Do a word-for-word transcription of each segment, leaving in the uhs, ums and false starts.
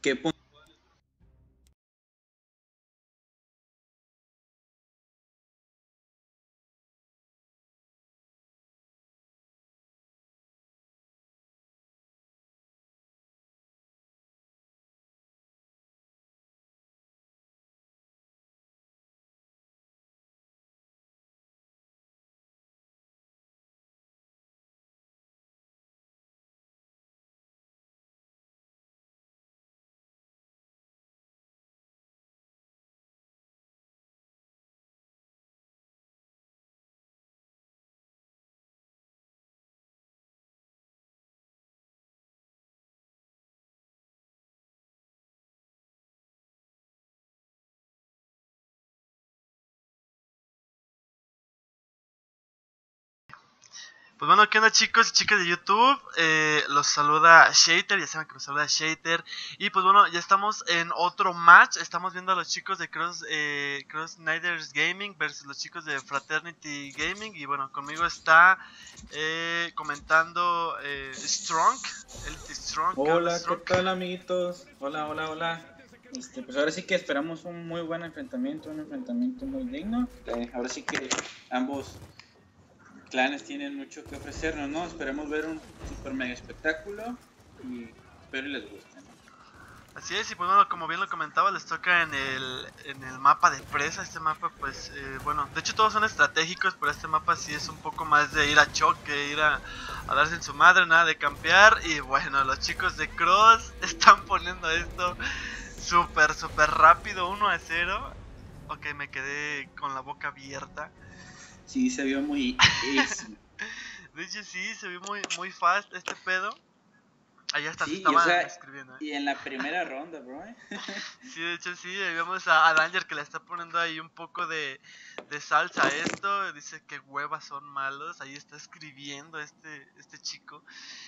qué punto. Pues bueno, ¿qué onda chicos y chicas de YouTube? Eh, los saluda Shater, ya saben que los saluda Shater. Y pues bueno, ya estamos en otro match. Estamos viendo a los chicos de Cross, eh, Cross Niders Gaming versus los chicos de Fraternity Gaming. Y bueno, conmigo está eh, comentando eh, Strong, el Strong. Hola, Strong? ¿qué tal amiguitos? Hola, hola, hola. Este, pues ahora sí que esperamos un muy buen enfrentamiento, un enfrentamiento muy digno. Eh, ahora sí que ambos clanes tienen mucho que ofrecernos, ¿no? Esperemos ver un super mega espectáculo y espero y les guste, ¿no? Así es, y pues bueno, como bien lo comentaba, les toca en el, en el mapa de presa. Este mapa pues, eh, bueno, de hecho todos son estratégicos, pero este mapa sí es un poco más de ir a choque, ir a, a darse en su madre, nada de campear. Y bueno, los chicos de Cross están poniendo esto súper, súper rápido, uno a cero. Ok, me quedé con la boca abierta. Sí, se vio muy easy. De hecho sí, se vio muy, muy fast este pedo. Allá hasta se Sí, y, o estaban sea, escribiendo, ¿eh? y en la primera ronda, bro, ¿eh? Sí, de hecho sí, ahí vemos a, a Danger que le está poniendo ahí un poco de, de salsa a esto. Dice que huevas son malos. Ahí está escribiendo este, este chico.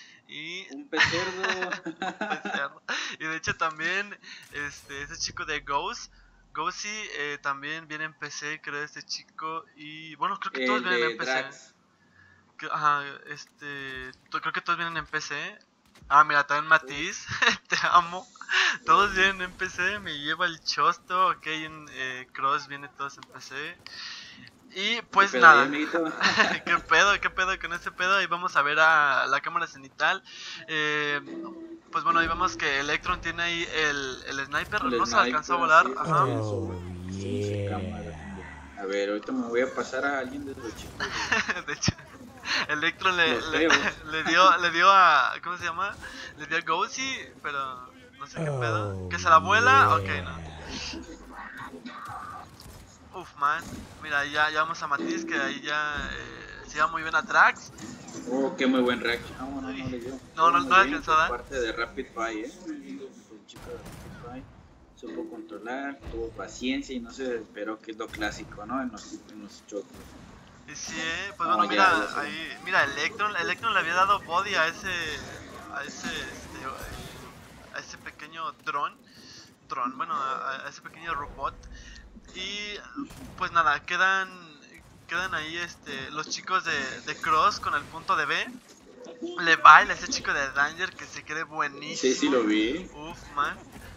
Y Un pecerdo. becerro. Y de hecho también este, este chico de Ghost. Ghosty eh, también viene en P C, creo, este chico. Y bueno, creo que todos El vienen de en P C. Drax. Que- Ajá, este. to- Creo que todos vienen en P C. Ah, mira, también Matiz. Te amo. Todos vienen en P C. Me lleva el chosto. Ok, en eh, Cross viene todos en P C. Y ¿Qué pues pedo ahí, nada. amiguito? ¿Qué pedo? ¿Qué pedo con este pedo? Ahí vamos a ver a la cámara cenital. Eh, pues bueno, ahí vemos que Electron tiene ahí el, el sniper. El No se le alcanzó a sniper, volar. sí, Ajá. oh, sí, se cámara también. A ver, ahorita me voy a pasar a alguien de los chicos de De hecho, Electron le, los le, feos. le dio le dio a. ¿Cómo se llama? Le dio a Ghosty, pero no sé qué pedo. ¿Que se la vuela? Ok, no. Uf, man. Mira, ya, ya vamos a Matiz, que ahí ya eh, se lleva muy bien a Drax. Oh, qué muy buen reaction. Ah, bueno, no le dio. No, no, Muy no bien alcanzó a por dar. parte de Rapid Fire, ¿eh? Muy bien el chico de Rapid Fire. Supo controlar, tuvo paciencia y no se desesperó, que es lo clásico, ¿no? En los, en los choques. Y sí, eh, pues No, bueno, ya, ya mira, se... ahí, mira, Electron, Electron le había dado body a ese, a ese, este, eh, a ese pequeño dron, dron, bueno, a, a ese pequeño robot. Y pues nada, quedan, quedan ahí, este, los chicos de, de Cross con el punto de B. Le baila ese chico de Danger que se cree buenísimo. Sí, sí lo vi. Uf, man.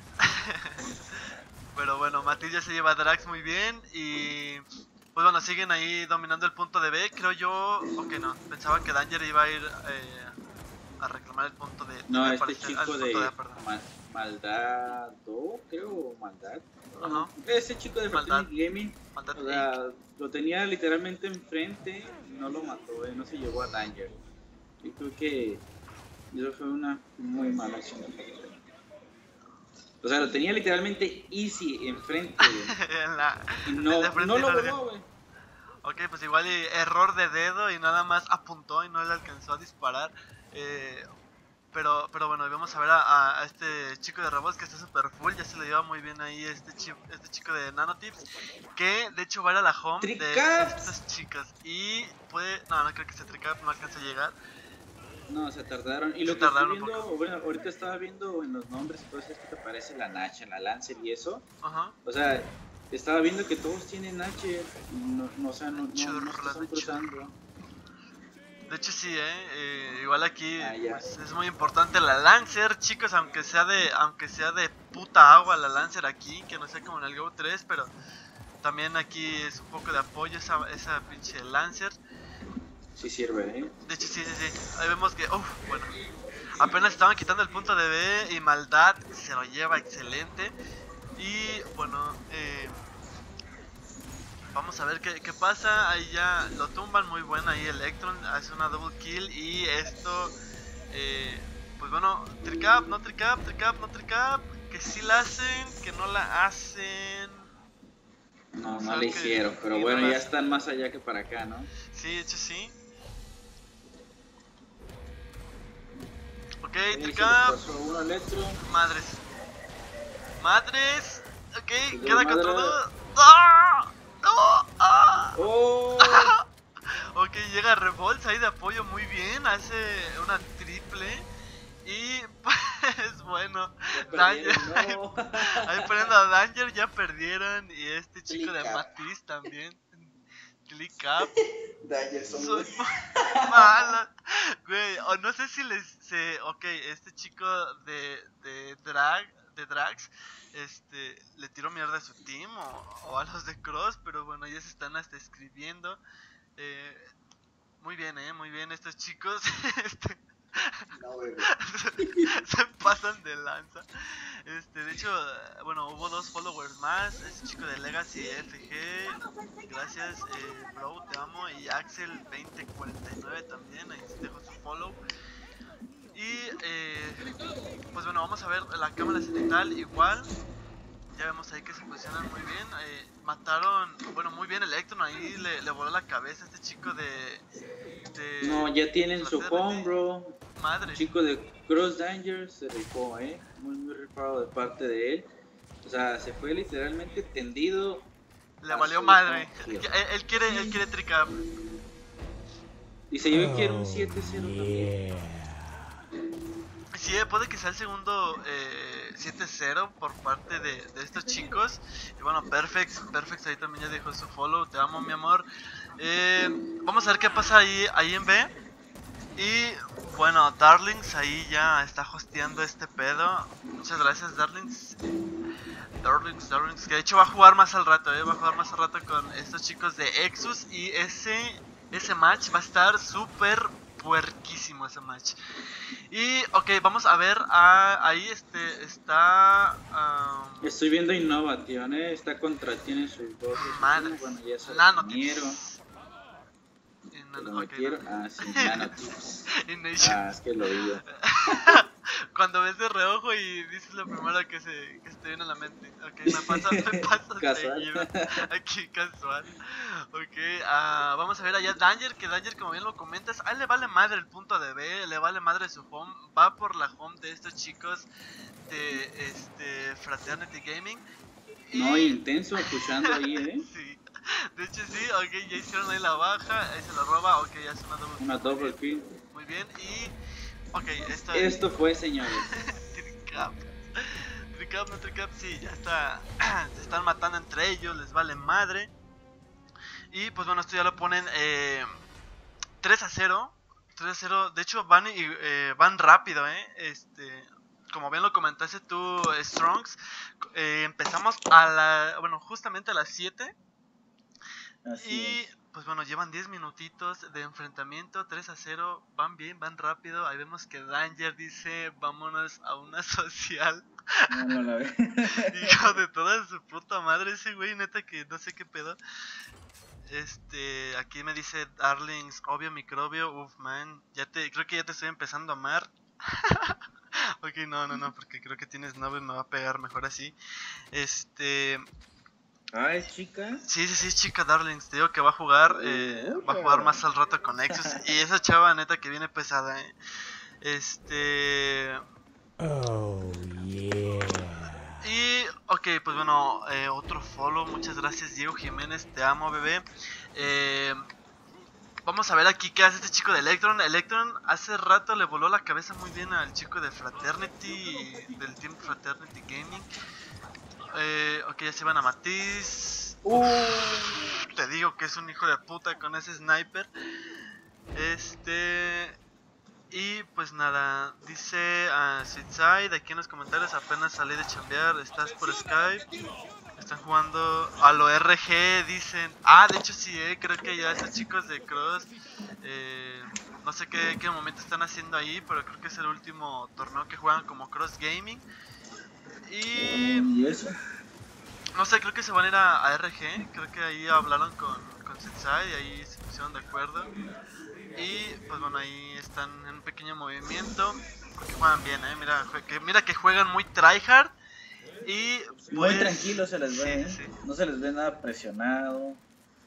Pero bueno, Matiz ya se lleva a Drax muy bien. Y pues bueno, siguen ahí dominando el punto de B. Creo yo. Ok, no. Pensaba que Danger iba a ir eh, a reclamar el punto de, de No, B para este este, al chico punto de de A, perdón. Ma Maldado, creo, o Maldad. Ajá. Ese chico de Maldad. Fraternity Gaming, Maldad o sea, lo tenía literalmente enfrente y no lo mató, eh, no se llevó a Danger. Yo creo que eso fue una muy mala acción. O sea, lo tenía literalmente easy enfrente, güey. en la, Y no, de frente no y lo no le dio. voló, güey. Ok, pues igual y error de dedo y nada más apuntó y no le alcanzó a disparar. Eh, pero, pero bueno, vamos a ver a, a este chico de robots que está super full. Ya se le lleva muy bien ahí este, chi este chico de Nanotips. Que de hecho va a ir a la home de estas chicas. Y puede... No, no creo que se tricap, no alcanza a llegar. No, se tardaron. Y se lo que estoy tardaron viendo, bueno, ahorita estaba viendo en los nombres y todo eso, es que te aparece la Nacha, la Lancer y eso. Ajá. O sea, estaba viendo que todos tienen H. No, no, o sea, no, no, no se están cruzando. De hecho sí, eh, eh igual aquí ah, pues, es muy importante la Lancer, chicos, aunque sea de aunque sea de puta agua la Lancer aquí, que no sea como en el Go tres, pero también aquí es un poco de apoyo esa, esa pinche Lancer. Sí sirve, eh. De hecho sí, sí, sí. Ahí vemos que, uff, bueno, apenas estaban quitando el punto de B y Maldad se lo lleva excelente. Y bueno, eh, vamos a ver qué, qué pasa. Ahí ya lo tumban muy bueno. Ahí Electron hace una double kill. Y esto, eh, pues bueno, tricap, no tricap, tricap, no tricap. Que sí la hacen, que no la hacen. No, no la hicieron. Pero bueno, no ya están más allá que para acá, ¿no? Sí, de hecho sí. Ok, eh, tricap. Uno Electron. Madres. Madres. Ok, pues queda contra dos. ¡Ah! ¡No! ¡Ah! Oh. Ok, llega Revolts ahí de apoyo muy bien. Hace una triple. Y pues bueno, Danger. No. Ahí poniendo a Danger, ya perdieron. Y este chico Click de up. Matiz también. Click up. Danger son Soy mala. Güey, o no sé si les se. Ok, este chico de, de drag. De Drax, este, le tiró mierda a su team o, o a los de Cross, pero bueno, ya se están hasta escribiendo. Eh, muy bien, eh, muy bien estos chicos. este, no, se pasan de lanza. Este, de hecho, bueno, hubo dos followers más. Este chico de Legacy F G, gracias, eh, bro, te amo. Y Axel veinte cuarenta y nueve también, ahí se dejó su follow. Y eh, pues bueno, vamos a ver la cámara cenital igual. Ya vemos ahí que se posicionan muy bien. Eh, mataron, bueno, muy bien Electron. Ahí le, le voló la cabeza a este chico de, de no, ya tienen su home, bro. Madre. El chico de Cross Danger se rifó, eh. Muy, muy rifado de parte de él. O sea, se fue literalmente tendido. Le valió madre. Él, él quiere, él quiere tricap. Dice, yo quiero un siete cero también. Sí, puede que sea el segundo eh, siete cero por parte de, de estos chicos. Y bueno, Perfect, Perfect ahí también ya dejó su follow. Te amo, mi amor. Eh, vamos a ver qué pasa ahí, ahí en B. Y bueno, Darlings ahí ya está hosteando este pedo. Muchas gracias, Darlings. Darlings, Darlings. Que de hecho va a jugar más al rato, eh. Va a jugar más al rato con estos chicos de Exus. Y ese, ese match va a estar súper puerquísimo, ese match. Y, ok, vamos a ver, ah, ahí este, está... Um... Estoy viendo Innovation, ¿eh? Está contra, tiene sus dos... Madre, bueno, ya se Nanotips. Lo metieron, ah, sí, Nanotips. Ah, es que lo digo. Cuando ves de reojo y dices lo primero que se que te viene a la mente. Ok, me pasa, me pasa casual. seguido. Aquí casual. Ok, uh, vamos a ver allá Danger, que Danger, como bien lo comentas, a él le vale madre el punto de B, le vale madre su home, va por la home de estos chicos de este Fraternity Gaming. Y... no, intenso, escuchando ahí, eh. Sí. De hecho sí, ok, ya hicieron ahí la baja, ahí se lo roba, ok, ya es una double Una double kill. Muy bien, y... ok, esto, esto fue, señores. Tricap. Tricap, no tricap, sí, ya está. Se están matando entre ellos, les vale madre. Y pues bueno, esto ya lo ponen eh, tres a cero. tres a cero, de hecho van, y, eh, van rápido, eh. Este... Como bien lo comentaste tú, Strongs, eh, empezamos a la... bueno, justamente a las siete. Así y es. Pues bueno, llevan diez minutitos de enfrentamiento, tres a cero, van bien, van rápido. Ahí vemos que Danger dice, vámonos a una social. No, no la ve. Hijo de toda su puta madre ese güey, neta que no sé qué pedo. Este, aquí me dice Darlings, obvio microbio, uff man, ya te, creo que ya te estoy empezando a amar. Ok, no, no, no, porque creo que tienes novio y me va a pegar mejor así. Este... Ah, ¿es chica? Sí, sí, sí, es chica Darlings, te digo que va a jugar, eh, uh, va a jugar más al rato con Nexus. Y esa chava neta que viene pesada, eh. Este... Oh, yeah. Y, ok, pues bueno, eh, otro follow, muchas gracias Diego Jiménez, te amo bebé. Eh... Vamos a ver aquí qué hace este chico de Electron. Electron hace rato le voló la cabeza muy bien al chico de Fraternity, del Team Fraternity Gaming. Eh, ok, ya se van a Matiz. Uh. Te digo que es un hijo de puta con ese sniper. Este... Y pues nada, dice a uh, Sweetside aquí en los comentarios, apenas salí de chambear, estás por Skype, están jugando a lo R G, dicen. Ah, de hecho sí, eh, creo que ya estos chicos de Cross, eh, no sé qué, qué momento están haciendo ahí, pero creo que es el último torneo que juegan como Cross Gaming. Y... ¿Y eso? No sé, creo que se van a ir a, a R G, creo que ahí hablaron con, con Sweetside y ahí se pusieron de acuerdo. Y pues bueno, ahí están en un pequeño movimiento, porque juegan bien, eh, mira que, mira que juegan muy tryhard. Y pues, muy tranquilo se les ve, sí, ¿eh? sí. No se les ve nada presionado.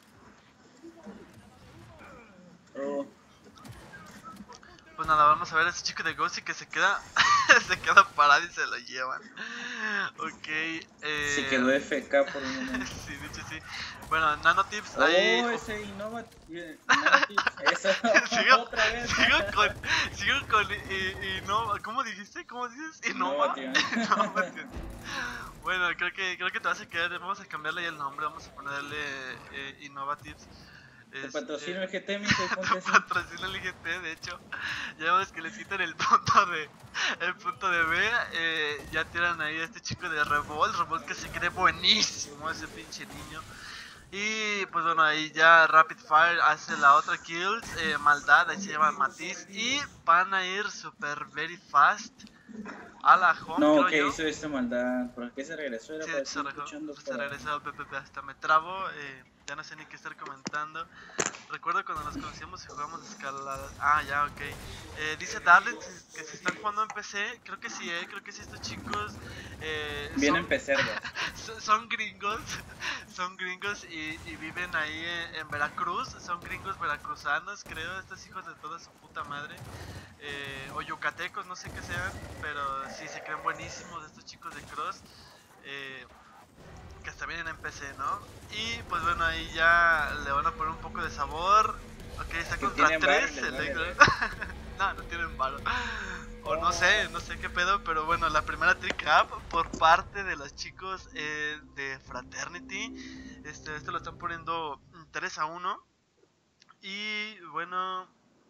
Oh. Pues nada, vamos a ver a ese chico de Ghosty que se queda se queda parado y se lo llevan. Ok, eh... se quedó F K por un momento. Sí, de hecho sí. Bueno, Nanotips oh, ahí. Ese Innova... Nanotips, eso. sigo, Otra vez. sigo con sigo con y, y no, ¿cómo dijiste? ¿Cómo dices? Innova. Innova. Bueno, creo que creo que te vas a quedar, vamos a cambiarle ya el nombre, vamos a ponerle eh, Innovatives. Te patrocina el G T, mi Te patrocina el G T, de hecho. Ya ves que les quitan el punto de el punto de B, eh, ya tiran ahí a este chico de Revolt, Revolt que se cree buenísimo ese pinche niño. Y pues bueno, ahí ya Rapid Fire hace la otra kills, eh, Maldad, ahí se llama Matiz. Y van a ir super very fast a la home, no, creo que yo. hizo esta maldad, ¿por qué se regresó? Era Sí, para se, regresó, se para... regresó al P P P, hasta me trabo, eh, ya no sé ni qué estar comentando. Recuerdo cuando nos conocíamos y jugamos escalada. Ah, ya, ok. Eh, dice Darling que se están jugando en P C. Creo que sí, eh. Creo que sí, estos chicos. Eh, Vienen son, P C, son, son gringos. Son gringos y, y viven ahí en, en Veracruz. Son gringos veracruzanos, creo. Estos hijos de toda su puta madre. Eh, o yucatecos, no sé qué sean. Pero sí, se creen buenísimos estos chicos de Cross. Eh. Que hasta vienen en P C, ¿no? Y pues bueno, ahí ya le van a poner un poco de sabor. Ok, está contra tres. No, no tienen varo. O no sé, no sé qué pedo, pero bueno, la primera trick up por parte de los chicos eh, de Fraternity. Este, esto lo están poniendo tres a uno. Y bueno...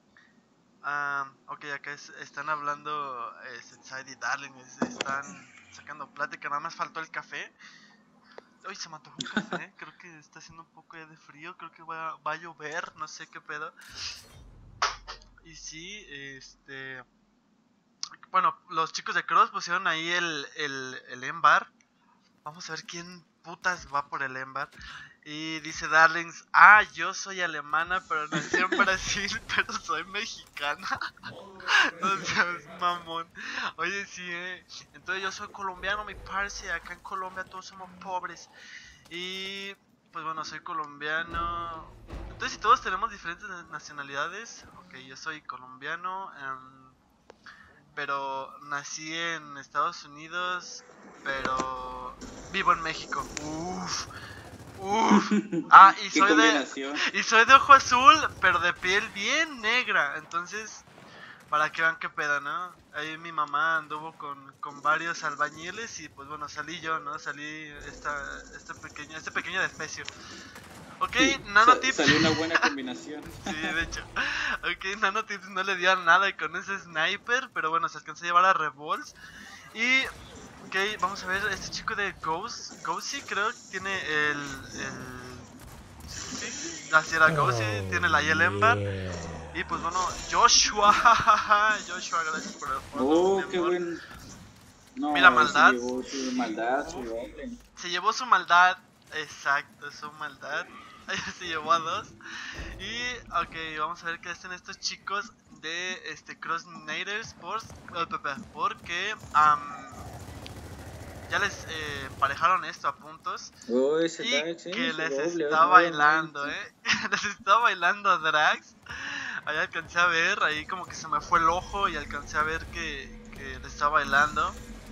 Uh, ok, acá es, están hablando eh, Setside y Darling, es, están sacando plática, nada más faltó el café. Uy, se me antojó un café, creo que está haciendo un poco ya de frío, creo que va, va a llover, no sé qué pedo. Y sí, este... Bueno, los chicos de Cross pusieron ahí el, el, el Embar. Vamos a ver quién putas va por el Embar. Y dice Darlings, ah, yo soy alemana, pero nací en Brasil, pero soy mexicana. No seas mamón. Oye, sí, eh. Entonces yo soy colombiano, mi parce. Acá en Colombia todos somos pobres. Y pues bueno, soy colombiano. Entonces si todos tenemos diferentes nacionalidades. Ok, yo soy colombiano, um, pero nací en Estados Unidos, pero vivo en México. Uff. Uff. Ah, y soy de y soy de ojo azul, pero de piel bien negra. Entonces, para que vean qué pedo, ¿no? Ahí mi mamá anduvo con, con varios albañiles y pues bueno, salí yo, ¿no? Salí esta este pequeño este pequeño despecio. Ok, sí, Nanotips. Salió una buena combinación. Sí, de hecho. Ok, Nanotips no le dio nada con ese sniper, pero bueno, se alcanzó a llevar a Revolts. Y ok, vamos a ver, este chico de Ghost, Ghosty creo que tiene el... el sí, sí, así era Ghosty, oh, tiene la Yel Ember. Yeah. Y pues bueno, Joshua, Joshua, gracias por el follow. Oh, qué buen... No, mira, Maldad. Se llevó su maldad, su doble. Se llevó su maldad, exacto, su maldad. Se llevó a dos. Y, ok, vamos a ver qué hacen estos chicos de este Cross Nader Sports. Porque... Um, ya les eh, parejaron esto a puntos. Oh, ese y Drax, eh, que les doble, está doble, bailando, doble. eh. Les está bailando Drax. Ahí alcancé a ver, ahí como que se me fue el ojo y alcancé a ver que, que le está bailando.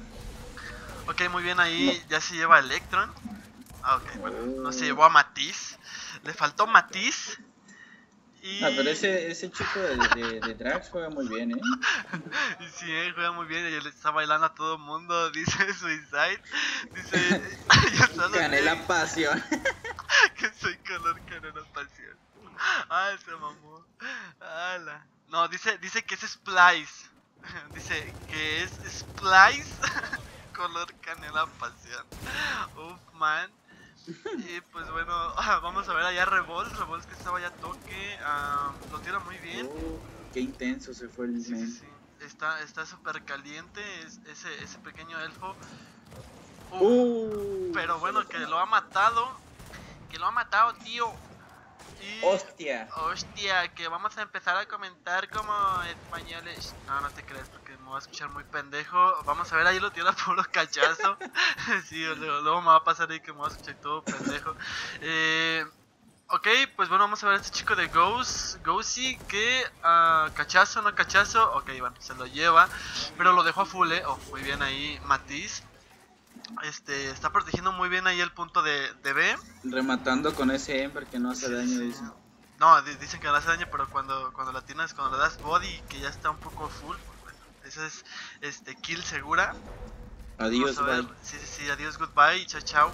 Ok, muy bien, ahí no. Ya se lleva Electron. Ah, ok, bueno, oh. No se llevó a Matiz. Le faltó Matiz. Y... Ah, pero ese, ese chico de, de, de Drax juega muy bien, ¿eh? Y sí, eh, juega muy bien, y le está bailando a todo el mundo, dice Suicide. Dice... Gané la pasión. Que soy color canela pasión. Ay, se mamó. Ala. No, dice, dice que es Splice. Dice que es Splice color canela pasión. Uf, man. Y pues bueno, vamos a ver allá Revolt. Revolt que estaba ya toque. Uh, lo tira muy bien. Oh, qué intenso se fue el sí, men. sí, sí. Está está súper caliente es, ese, ese pequeño elfo. Uf, Uh, pero bueno, que lo ha matado. Que lo ha matado, tío. Y... hostia. Hostia, que vamos a empezar a comentar como españoles. No, no te crees porque me voy a escuchar muy pendejo. Vamos a ver, ahí lo tira puro cachazo. Sí, luego, luego me va a pasar ahí que me voy a escuchar todo pendejo. Eh, ok, pues bueno, vamos a ver a este chico de Ghost. Ghosty que uh, cachazo, no cachazo. Ok, bueno, se lo lleva. Pero lo dejó a full, eh. Oh, muy bien ahí, Matiz. Este, está protegiendo muy bien ahí el punto de, de B. Rematando con ese Ember que no hace Sí, daño, sí. dice. No, di- dicen que no hace daño, pero cuando, cuando la tienes, cuando le das body que ya está un poco full, pues bueno, esa es este, kill segura. Adiós, Vamos a ver. bye. Sí, sí, sí, adiós, goodbye, chao, chao.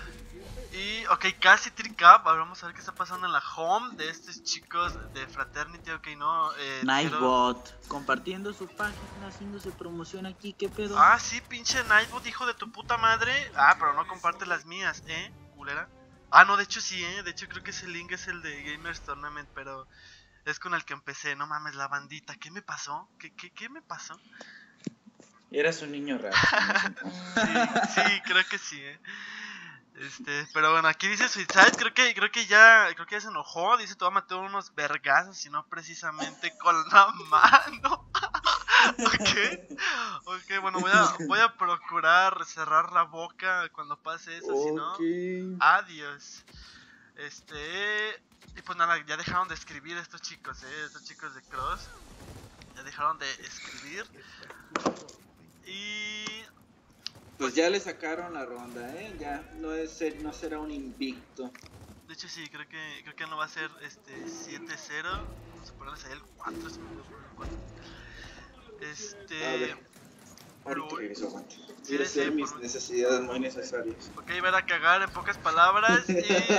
Y, ok, casi trick up. Ahora vamos a ver qué está pasando en la home de estos chicos de Fraternity. Ok, no. Eh, Nightbot, quiero... compartiendo su página, haciéndose promoción aquí, ¿qué pedo? Ah, sí, pinche Nightbot, hijo de tu puta madre. Ah, pero no comparte las mías, ¿eh? Culera. Ah, no, de hecho sí, ¿eh? De hecho creo que ese link es el de Gamers Tournament, pero es con el que empecé. No mames, la bandita. ¿Qué me pasó? ¿Qué, qué, qué me pasó? Eras un niño raro. sí, sí, creo que sí, ¿eh? Este, pero bueno, aquí dice Suicide, creo que, creo que ya, creo que ya se enojó, dice te va a meter unos vergazos y no precisamente con la mano. Ok, ok, bueno, voy a, voy a procurar cerrar la boca cuando pase eso, okay. Si no, adiós. Este, y pues nada, ya dejaron de escribir estos chicos, eh, estos chicos de Cross, ya dejaron de escribir. Y... pues ya le sacaron la ronda, ¿eh? Ya no es ser, no será un invicto. De hecho sí, creo que creo que no va a ser este siete cero. Vamos a ponerles ahí el cuatro, si me voy a poner el cuatro. Este... A ver. Ahorita regreso, aguante. Sí, Quiero sí, hacer mis por... necesidades muy necesarias. Ok, ver a cagar en pocas palabras y...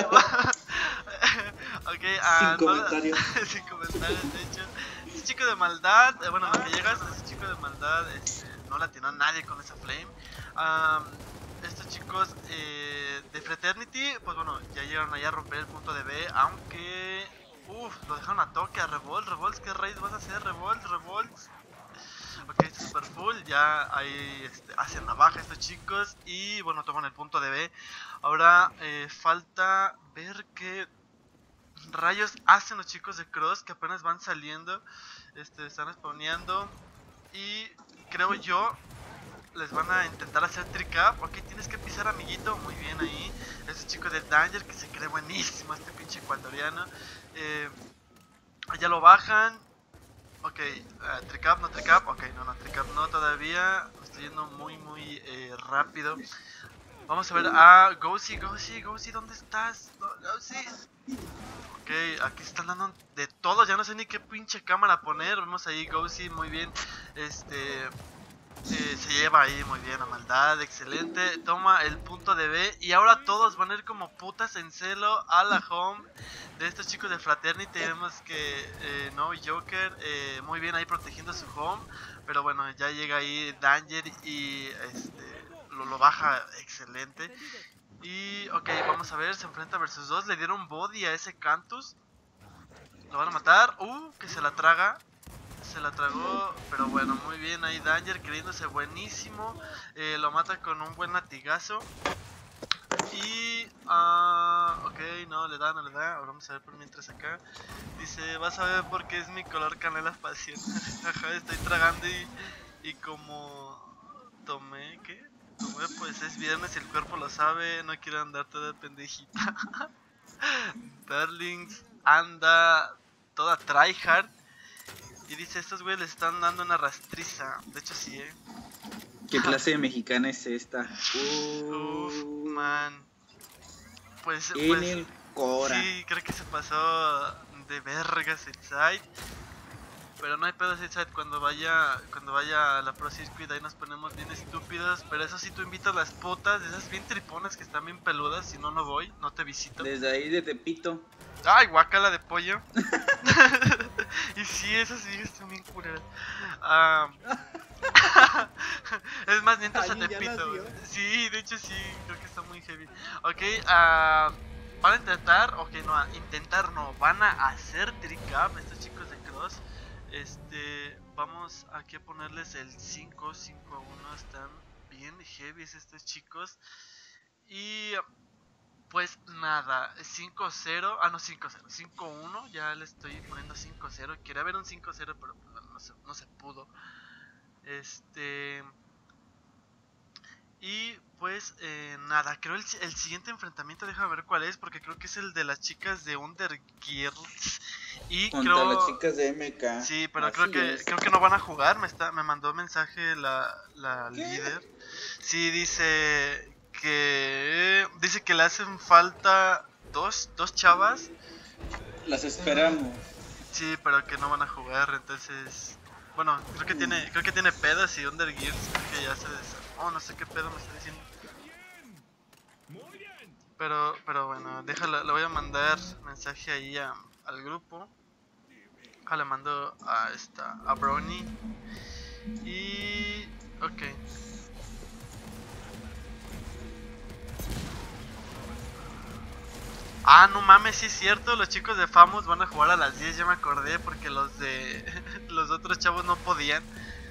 ok, ah, sin no... comentarios. sin comentarios, de hecho. Ese chico de maldad, eh, bueno, lo que llegas, ese chico de maldad, este, no la tiene a nadie con esa flame. Um, estos chicos eh, de Fraternity, pues bueno, ya llegaron allá a romper el punto de B, aunque... Uff, lo dejaron a toque a Revolt. Revolt, ¿qué raid vas a hacer? Revolt, Revolt. Ok, está super full, ya ahí este, hacen navaja estos chicos y bueno, toman el punto de B. Ahora eh, falta ver qué rayos hacen los chicos de Cross que apenas van saliendo, este, están spawneando y creo yo les van a intentar hacer trick up. Ok, tienes que pisar, amiguito, muy bien ahí. Ese chico de Danger que se cree buenísimo, este pinche ecuatoriano. Eh, ya lo bajan. Ok, uh, trick up, no trick up, ok, no, no, trick up no todavía, me estoy yendo muy, muy eh, rápido. Vamos a ver a Ghosty, Ghosty, Ghosty, ¿dónde estás? Ghosty. Ok, aquí están dando de todo, ya no sé ni qué pinche cámara poner, vemos ahí Ghosty, muy bien, este... Eh, se lleva ahí muy bien a maldad, excelente, toma el punto de B y ahora todos van a ir como putas en celo a la home de estos chicos de Fraternity. Vemos que eh, No Joker eh, muy bien ahí protegiendo su home, pero bueno, ya llega ahí Danger y este, lo, lo baja excelente. Y ok, vamos a ver, se enfrenta versus dos, le dieron body a ese Cantus, lo van a matar, uh, que se la traga. Se la tragó, pero bueno, muy bien ahí Danger, creyéndose buenísimo. eh, Lo mata con un buen latigazo. Y... Uh, ok, no, le da, no le da. Ahora vamos a ver por mientras acá. Dice, vas a ver por qué es mi color canela facial. Ajá, estoy tragando y... Y como... Tomé, ¿qué? Tomé, pues es viernes y el cuerpo lo sabe. No quiero andar toda pendejita. Darlings anda toda tryhard. Y dice, estos güeyes les están dando una rastriza. De hecho sí, eh. ¿Qué clase de mexicana es esta? Uh, Uf, man. Pues, en pues el Cora. sí, creo que se pasó de vergas el site. Pero no hay pedo, Zed, cuando vaya cuando vaya a la Pro Circuit ahí nos ponemos bien estúpidos. Pero eso sí, tú invitas las putas, esas bien triponas que están bien peludas. Si no, no voy, no te visito. Desde ahí de Tepito. Ay, guacala de pollo. Y sí, esas sí están bien culeras. Ah, es más, mientras a Ay, ya Tepito. las vio. Sí, de hecho sí, creo que está muy heavy. Ok, ah, van a intentar, ok, no, intentar no, van a hacer trick up estos chicos de Cross. Este, vamos aquí a ponerles el cinco, cinco a uno, están bien heavy estos chicos. Y pues nada, cinco cero, ah no, cinco cero, cinco uno, ya le estoy poniendo cinco cero. Quería ver un cinco cero, pero pues, no, se, no se pudo. Este... Y pues eh, nada, creo el, el siguiente enfrentamiento, déjame ver cuál es, porque creo que es el de las chicas de Undergirls. Y Contra creo... las chicas de M K. Sí, pero Así creo que es. creo que no van a jugar, me está me mandó mensaje la, la ¿Qué? líder. Sí, dice que dice que le hacen falta dos dos chavas. Las esperamos. Sí, pero que no van a jugar, entonces bueno, creo que tiene creo que tiene pedas y Undergears creo que ya se des... Oh, no sé qué pedo me está diciendo. Pero pero bueno, déjala, le voy a mandar mensaje ahí a, al grupo. Ah, le mando a esta, a Brownie. Y... ok. Ah, no mames, sí es cierto, los chicos de Famous van a jugar a las diez, ya me acordé, porque los de... los otros chavos no podían.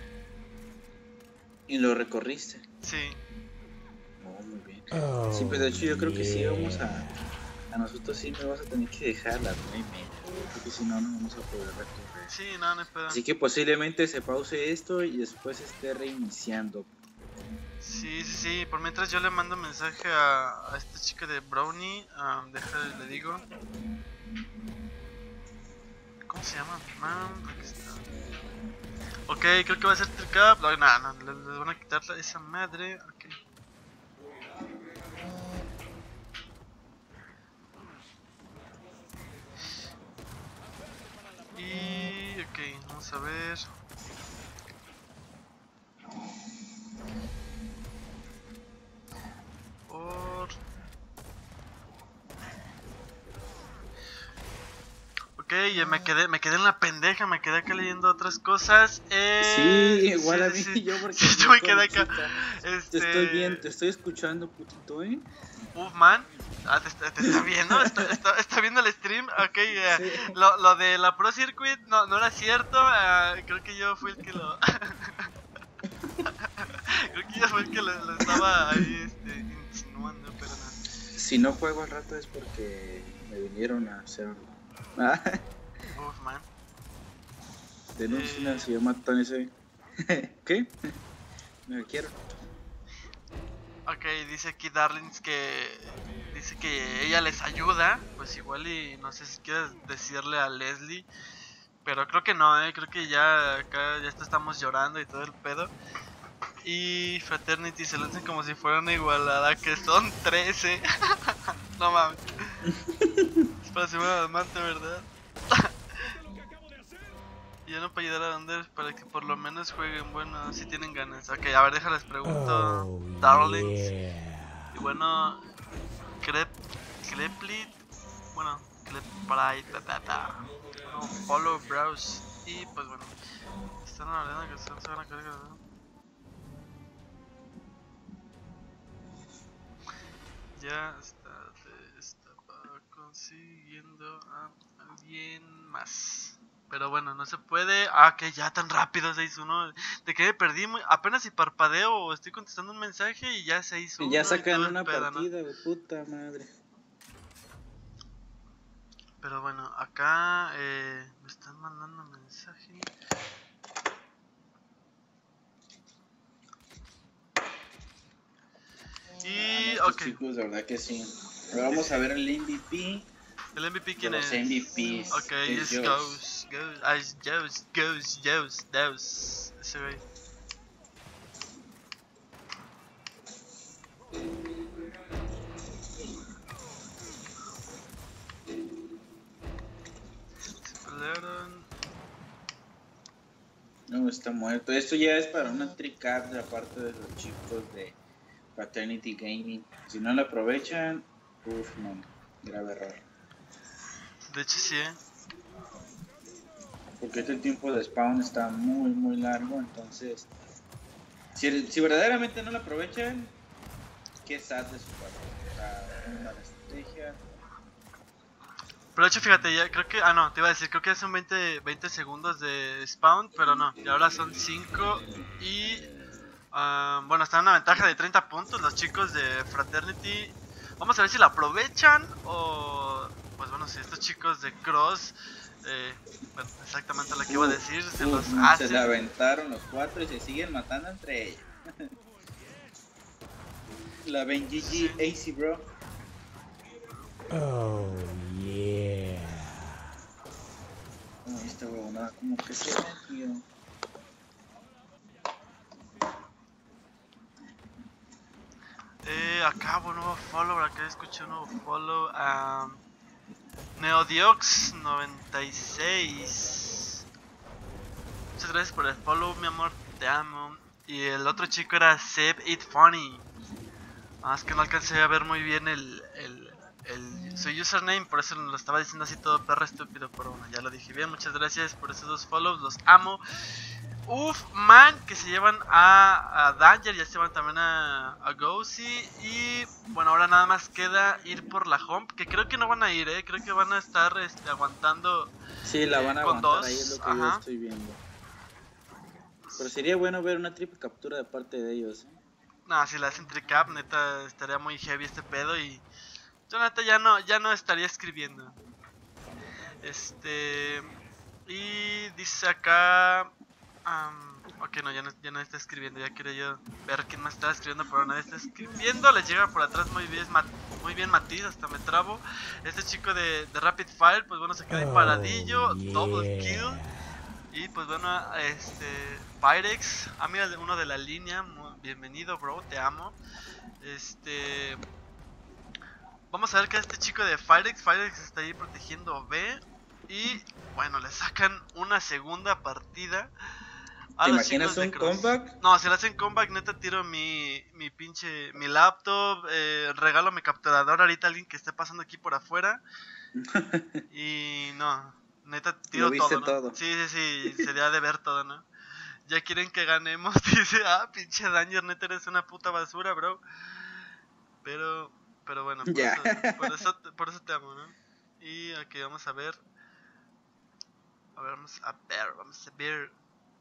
Y lo recorriste. Sí. Oh, muy bien. Oh, Sí, pues de hecho yo creo que sí yeah. vamos a... A nosotros sí me vas a tener que dejar a las nueve y media, porque si no, no vamos a poder recorrer. Sí, no, no espera. Así que posiblemente se pause esto y después esté reiniciando. Sí, sí, sí, por mientras yo le mando mensaje a, a esta chica de Brownie. Um, déjale, le digo. ¿Cómo se llama? Man, aquí está. Ok, creo que va a ser trick up. No, no, no, les, les van a quitar esa madre. Ok. Y... ok, vamos a ver. Por... ok, ya me quedé, me quedé en la pendeja, me quedé acá leyendo otras cosas. Eh... Sí, igual a mí, sí, sí. yo porque... Sí, yo me quedé acá. Este... Te estoy viendo, te estoy escuchando, putito, ¿eh? Uf, man. Ah, te, te, te está viendo, está, está, está viendo el stream. Ok, uh, Sí. lo, lo de la Pro Circuit no, no era cierto. Uh, creo que yo fui el que lo. Creo que yo fui el que lo, lo estaba ahí este, insinuando, pero no. Si no juego al rato es porque me vinieron a hacer algo. Ah, Uf, man. denuncian Eh. si yo mato a ese. ¿Qué? Me quiero. Ok, dice aquí Darlings que dice que ella les ayuda, pues igual y no sé si quieres decirle a Leslie, pero creo que no, eh, creo que ya acá ya estamos llorando y todo el pedo. Y Fraternity se lanzan como si fuera una igualada, que son trece. No mames. Es para ser una amante, ¿verdad? Y ya no para ayudar a Under para que por lo menos jueguen, bueno, si tienen ganas. Ok, a ver, déjales pregunto, Oh, Darlings. yeah. Y bueno, Crep, Creplit, bueno, Cleprite, ta, ta, ta. No, Follow Browse. Y pues bueno, están en la arena que se van a cargar, ¿no? Ya está, te estaba consiguiendo a alguien más. Pero bueno, no se puede. Ah, que ya tan rápido seis uno. De que me perdí muy... apenas si parpadeo o estoy contestando un mensaje y ya seis uno. Y ya sacan todo el una pedo, ¿no? partida, de puta madre. Pero bueno, acá eh, me están mandando mensaje. Y Estos ok, chicos, la verdad que sí. Ahora vamos a ver el M V P. el M V P De quién los es. M V Ps. Ok, es es Josh. Ghost, Ghost, ah, es Ghost, Ghost, Ghost, Ghost, ese güey. Se pelearon. está muerto. Esto ya es para una tricard de parte de los chicos de Fraternity Gaming. Si no lo aprovechan, uff, man, grave error. De hecho sí, ¿eh? Porque este tiempo de spawn está muy, muy largo, entonces... Si, si verdaderamente no lo aprovechan, qué sad de su parte. O sea, una mala estrategia. Pero de hecho, fíjate, ya creo que... Ah, no, te iba a decir, creo que son veinte, veinte segundos de spawn, pero no. Y ahora son cinco y... Uh, bueno, están en una ventaja de treinta puntos los chicos de Fraternity. Vamos a ver si la aprovechan o... Pues bueno, si estos chicos de Cross... Eh, bueno, exactamente lo que iba a decir, se uh, los uh, hacen. Se la aventaron los cuatro y se siguen matando entre ellos. La ven G G, Sí. A C, bro. Oh, yeah. Como esta huevonada, como que se ve, tío. Eh, acá hubo un nuevo follow, acá escuché un nuevo follow a Neodiox noventa y seis. Muchas gracias por el follow, mi amor, te amo. Y el otro chico era Seb It Funny. Ah, es que no alcancé a ver muy bien el, el, el su username, por eso lo estaba diciendo así todo perro estúpido, pero bueno, ya lo dije bien. Muchas gracias por esos dos follows, los amo. Uf, man, que se llevan a, a Danger, ya se llevan también a, a Ghosty. Y bueno, ahora nada más queda ir por la home, que creo que no van a ir, eh, creo que van a estar este, aguantando. Sí, la van a eh, con aguantar, dos. ahí es lo que Ajá. yo estoy viendo. Pero sería bueno ver una triple captura de parte de ellos, ¿eh? No, si la hacen tricap, neta, estaría muy heavy este pedo y yo neta ya no, ya no estaría escribiendo. Este... Y dice acá... Um, ok, no ya, no, ya no está escribiendo, ya quería yo ver quién más está escribiendo, pero nadie está escribiendo. Les llega por atrás muy bien, muy bien Matiz, hasta me trabo. Este chico de, de Rapid Fire, pues bueno, se queda ahí paradillo, Oh, yeah. double kill. Y pues bueno, este... Pyrex, amigo de uno de la línea, bienvenido bro, te amo. Este... Vamos a ver que este chico de Pyrex, Pyrex está ahí protegiendo B. Y bueno, le sacan una segunda partida a ¿Te los imaginas chicos de un Cross. comeback? No, si le hacen comeback, neta tiro mi, mi pinche, mi laptop, eh, regalo mi capturador ahorita a alguien que esté pasando aquí por afuera. Y no, neta tiro Lo viste todo, ¿no? todo. Sí, sí, sí, sería de ver todo, ¿no? Ya quieren que ganemos, dice, ah, pinche Danger, neta eres una puta basura, bro. Pero, pero bueno, por, Ya. eso, por, eso, por eso te amo, ¿no? Y aquí vamos a ver. A ver, vamos a ver, vamos a ver.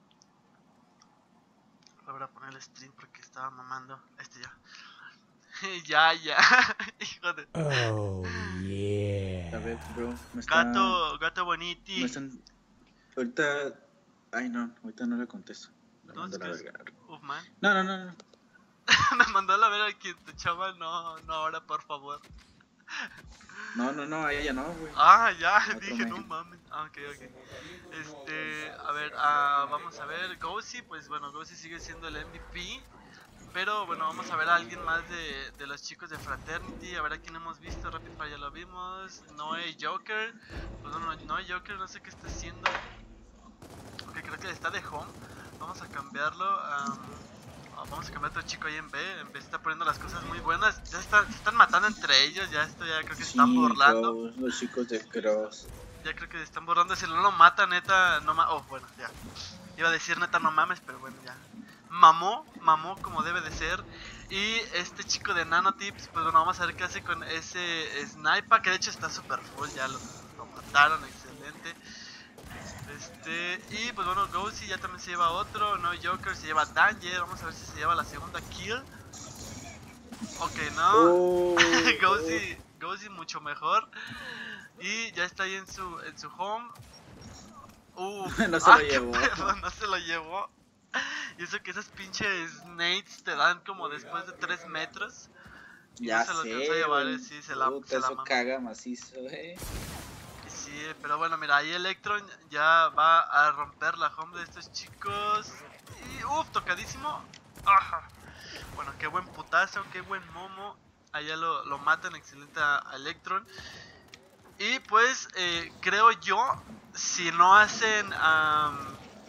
Voy a poner el stream porque estaba mamando. Este ya. ya, ya. Hijo de... Oh, A yeah. ver, bro, me está... Gato, gato boniti. Me están... Ahorita... Ay, no, ahorita no le contesto. La No, mando es a la que es- verga. Uf, man. No, no, no, no. Me mandó a la verga que te chaval, no, no ahora, por favor. No, no, no, a ella no, güey. Ah, ya, Otro dije, men. no mames. Ah, ok, ok. Este, a ver, ah, vamos a ver. Ghosty, pues bueno, Ghosty sigue siendo el M V P. Pero bueno, vamos a ver a alguien más de, de los chicos de Fraternity. A ver a quién hemos visto. Rapid Fire ya lo vimos. Noé Joker. Pues bueno, Noé Joker, no sé qué está haciendo. Ok, creo que está de home. Vamos a cambiarlo. Um, vamos a cambiar a otro chico ahí en B. En B se está poniendo las cosas muy buenas. Ya están, se están matando entre ellos. Ya esto ya creo que se están burlando. bro, los chicos de Cross. Ya creo que se están burlando. Si no lo mata, neta, no ma... Oh, bueno, ya. Iba a decir neta, no mames, pero bueno, ya. Mamó, mamó como debe de ser. Y este chico de Nanotips, pues bueno, vamos a ver qué hace con ese sniper. Que de hecho está super full, ya lo, lo mataron, excelente. Este, y pues bueno, Ghosty ya también se lleva otro. No Joker se lleva Danger. Vamos a ver si se lleva la segunda kill. Ok, no. Oh, Ghosty, Ghosty mucho mejor. Y ya está ahí en su, en su home. Uf, No se ah, lo qué llevó. pedo, no se lo llevó. Y eso que esas pinches nades te dan como después de tres metros. Y ya no se lo sé, alcanzó a llevar, güey. eh, sí, se la, Puta, se la eso mamó. caga macizo, eh. Sí, pero bueno, mira, ahí Electron ya va a romper la home de estos chicos. Y uff, tocadísimo. Ajá. Bueno, qué buen putazo, qué buen momo. Allá lo, lo matan, excelente a Electron. Y pues, eh, creo yo, si no hacen... Um,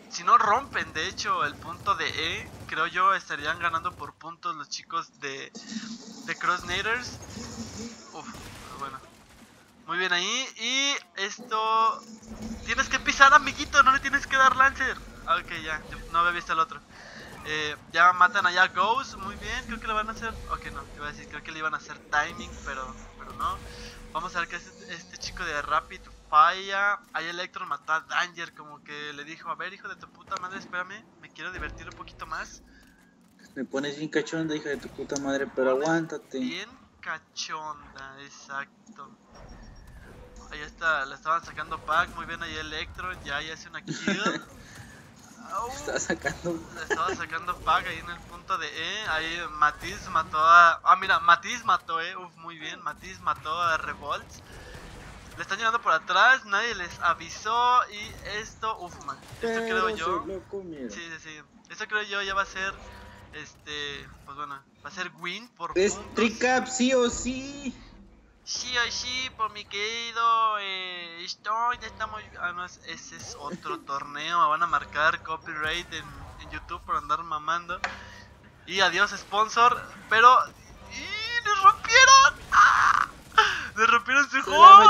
si no rompen de hecho el punto de E, creo yo estarían ganando por puntos los chicos de, de Crossnaders. Uf, bueno. Muy bien ahí. Y esto... Tienes que pisar, amiguito, no le tienes que dar Lancer. Ah, ok, ya, no había visto el otro. Eh, ya matan allá a Ghost, muy bien, creo que le van a hacer... Ok, no, te iba a decir, creo que le iban a hacer timing, pero, pero no. Vamos a ver qué hace este chico de Rapid Fire. Ahí Electron mató a Danger, como que le dijo, a ver, hijo de tu puta madre, espérame, me quiero divertir un poquito más. Me pones bien cachonda, hija de tu puta madre, pero Pones aguántate. Bien cachonda, exacto. Ahí está, le estaban sacando pack, muy bien ahí Electron, ya, ya hace una kill. Uh, Está sacando. Le estaba sacando pack ahí en el punto de E. Ahí Matiz mató a... Ah, mira, Matiz mató, eh. Uf, muy bien. Matiz mató a Revolt. Le están llegando por atrás, nadie les avisó. Y esto, uf, man. Esto creo yo... Sí, sí, sí. Esto creo yo ya va a ser... Este... Pues bueno, va a ser win por Es puntos. tricap, sí o sí. Sí o sí, por mi querido eh, Stone, ya estamos... Además, ese es otro torneo, me van a marcar copyright en, en YouTube por andar mamando. Y adiós sponsor, pero... ¡Y ¡les rompieron! ¡Ah! ¡Les rompieron su juego!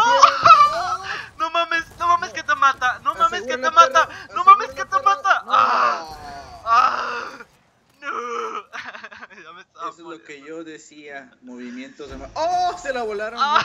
¡No mames! ¡No mames que te mata! ¡No mames que te mata! ¡No mames que te mata! ¡Ah! ¡Ah! ¡No! Ya me estaba Eso es lo que muriendo. yo decía. Movimientos de... ma- ¡Oh! Se la volaron ¡Ah!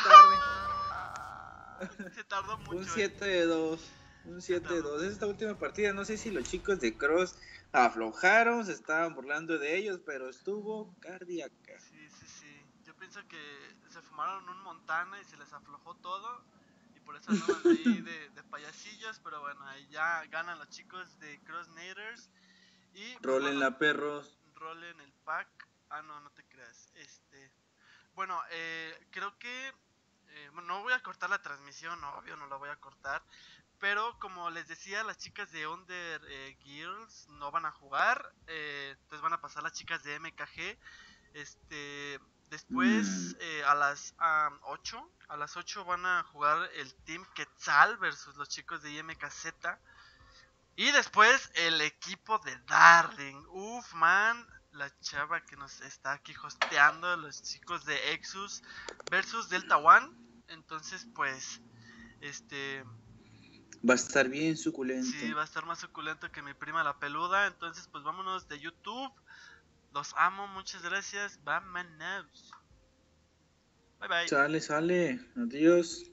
muy tarde. Se tardó mucho. Un eh. siete de dos. Un siete de dos. Es esta última partida. No sé si los chicos de Cross aflojaron, se estaban burlando de ellos, pero estuvo cardíaca. Sí, sí, sí. Yo pienso que se fumaron un Montana y se les aflojó todo. Y por eso andaban ahí de, de payasillos. Pero bueno, ahí ya ganan los chicos de Crossnaders. Y pues, Rolen bueno, la perros. rolen el pack. Ah, no, no te creas. Este. Bueno, eh, creo que. Eh, bueno, no voy a cortar la transmisión, obvio, no la voy a cortar. Pero como les decía, las chicas de Under eh, Girls no van a jugar. Eh, entonces van a pasar las chicas de M K G. Este. Después, Mm. eh, a las um, ocho. A las ocho van a jugar el Team Quetzal versus los chicos de I M K Z. Y después el equipo de Darling. Uf, man. La chava que nos está aquí hosteando. Los chicos de Exus versus Delta One. Entonces, pues. Este. Va a estar bien suculento. Sí, va a estar más suculento que mi prima la peluda. Entonces, pues vámonos de YouTube. Los amo, muchas gracias. Vámonos. Bye bye. Sale, sale. Adiós.